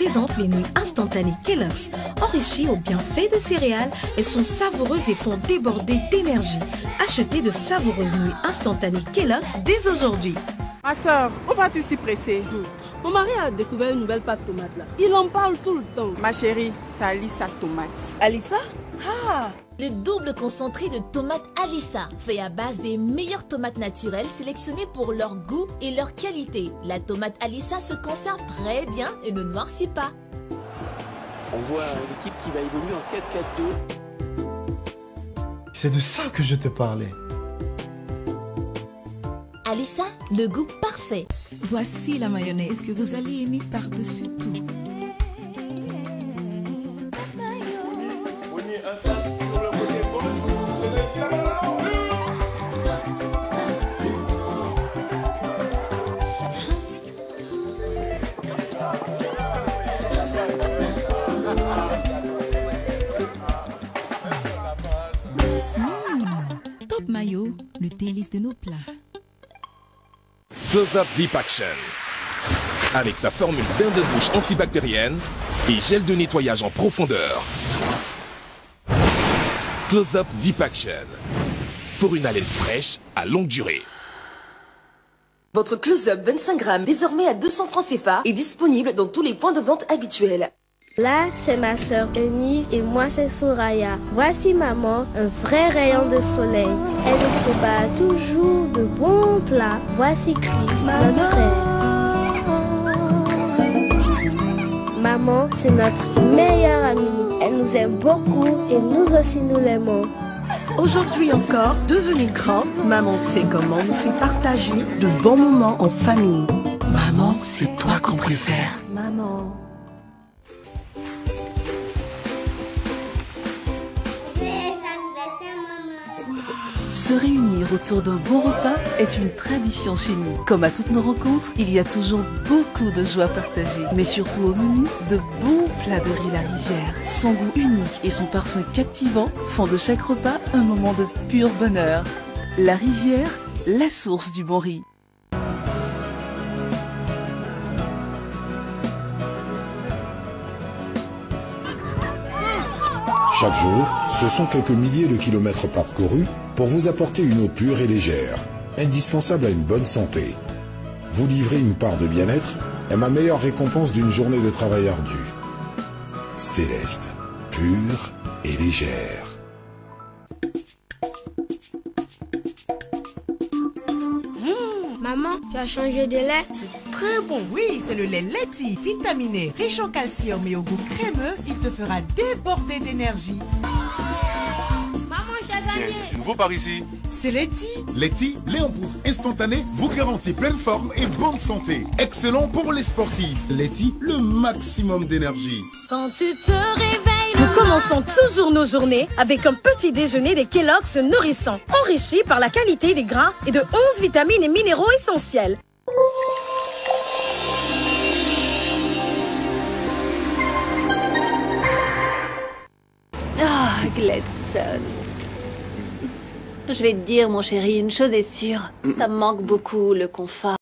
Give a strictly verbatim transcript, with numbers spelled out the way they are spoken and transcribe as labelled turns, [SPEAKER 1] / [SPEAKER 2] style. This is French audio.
[SPEAKER 1] présente les nouilles instantanées Kellogg's. Enrichies aux bienfaits de céréales, elles sont savoureuses et font déborder d'énergie. Achetez de savoureuses nouilles instantanées Kellogg's dès aujourd'hui.
[SPEAKER 2] Ma soeur, où vas-tu si pressée?
[SPEAKER 3] Mon mari a découvert une nouvelle pâte tomate là. Il en parle tout le temps.
[SPEAKER 2] Ma chérie, ça Alissa tomate.
[SPEAKER 3] Alissa? Ah!
[SPEAKER 4] Le double concentré de tomates Alissa, fait à base des meilleures tomates naturelles sélectionnées pour leur goût et leur qualité. La tomate Alissa se conserve très bien et ne noircit pas.
[SPEAKER 5] On voit l'équipe qui va évoluer en quatre quatre deux.
[SPEAKER 6] C'est de ça que je te parlais.
[SPEAKER 4] Alissa, le goût parfait.
[SPEAKER 7] Voici la mayonnaise que vous allez aimer par-dessus tout. Mmh, Top Mayo, le délice de nos plats.
[SPEAKER 8] Close-Up Deep Action. Avec sa formule bain de bouche antibactérienne et gel de nettoyage en profondeur. Close-Up Deep Action. Pour une haleine fraîche à longue durée.
[SPEAKER 9] Votre Close-Up vingt-cinq grammes, désormais à deux cents francs C F A, est disponible dans tous les points de vente habituels.
[SPEAKER 10] Là, c'est ma sœur Eunice et moi, c'est Soraya. Voici maman, un vrai rayon de soleil. Elle nous prépare toujours de bons plats. Voici Chris, notre frère. Maman, c'est notre meilleure amie. Elle nous aime beaucoup et nous aussi nous l'aimons.
[SPEAKER 11] Aujourd'hui encore, devenue grand, maman sait comment nous fait partager de bons moments en famille. Maman, c'est toi qu'on préfère. Maman.
[SPEAKER 12] Se réunir autour d'un bon repas est une tradition chez nous. Comme à toutes nos rencontres, il y a toujours beaucoup de joie partagée. Mais surtout au menu, de bons plats de riz La Rizière. Son goût unique et son parfum captivant font de chaque repas un moment de pur bonheur. La Rizière, la source du bon riz.
[SPEAKER 13] Chaque jour, ce sont quelques milliers de kilomètres parcourus pour vous apporter une eau pure et légère, indispensable à une bonne santé. Vous livrer une part de bien-être est ma meilleure récompense d'une journée de travail ardu. Céleste, pure et légère.
[SPEAKER 10] Mmh, maman, tu as changé de lait?
[SPEAKER 14] C'est très bon. Oui, c'est le lait Leti, vitaminé, riche en calcium et au goût crémeux. Il te fera déborder d'énergie.
[SPEAKER 15] Tiens, nouveau par ici.
[SPEAKER 14] C'est Leti.
[SPEAKER 16] Leti, lait en poudre instantané, vous garantit pleine forme et bonne santé. Excellent pour les sportifs. Leti, le maximum d'énergie.
[SPEAKER 17] Quand tu te réveilles, nous commençons toujours nos journées avec un petit déjeuner des Kellogg's nourrissant, enrichi par la qualité des gras et de onze vitamines et minéraux essentiels.
[SPEAKER 18] Ah, oh, Gladson. Je vais te dire, mon chéri, une chose est sûre, ça me manque beaucoup, le confort.